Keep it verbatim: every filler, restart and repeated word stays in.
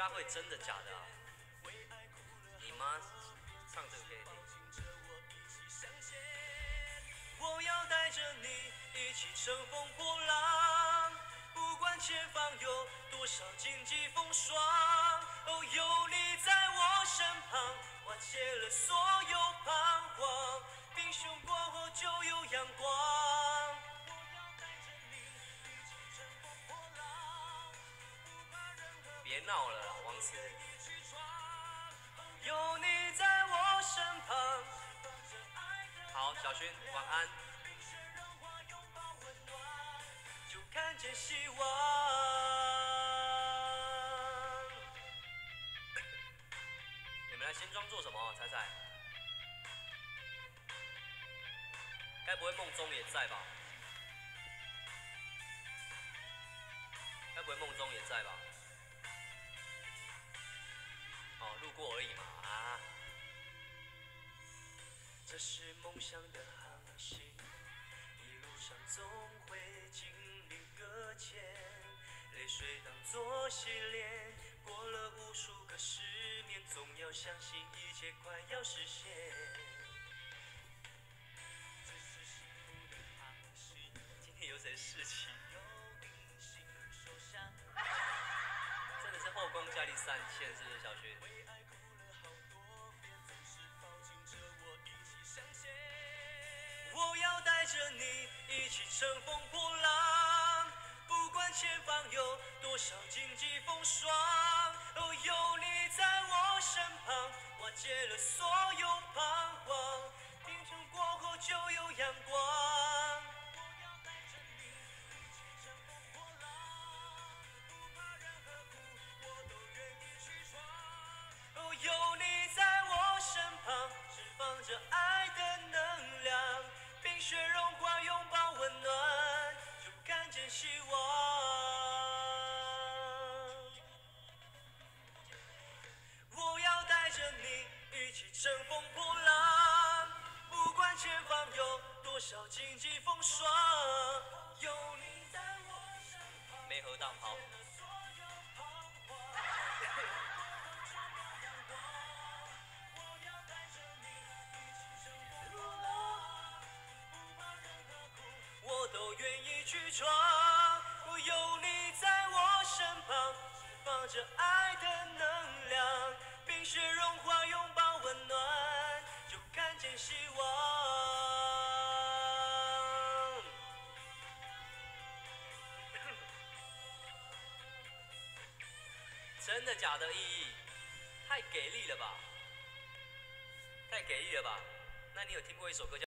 大会真的假的啊？你妈唱这个给你听。我要带着你一起乘风破浪，不管前方有多少荆棘风霜，哦，有你在我身旁，瓦解了所有彷徨，冰霜过后就有阳光。别闹了啦，王子。有你在我身旁。好，小薰，晚安。就看见希望。你们来新庄做什么？猜猜？该不会梦中也在吧？该不会梦中也在吧？哦，路过而已嘛啊！这是梦想的航行，一路上总会经历搁浅，泪水当作洗脸，过了无数个失眠，总要相信一切快要实现。这是幸福的航行，今天有谁事情？真的是后宫佳丽三千，是不是小薰？我要带着你一起乘风破浪，不管前方有多少荆棘风霜，哦，有你在我身旁，瓦解了所有彷徨，冰霜过后就有阳光。哦，有你在我身旁，释放着爱的能量，冰雪融化，拥抱温暖，就看见希望。我要带着你一起乘风破浪，不管前方有多少荆棘风霜，有你在我身旁。没合到，好。我都愿意去闯，有你在我身旁，释放着爱的能量，冰雪融化，拥抱温暖，就看见希望。真的假的意义？太给力了吧！太给力了吧！那你有听过一首歌叫？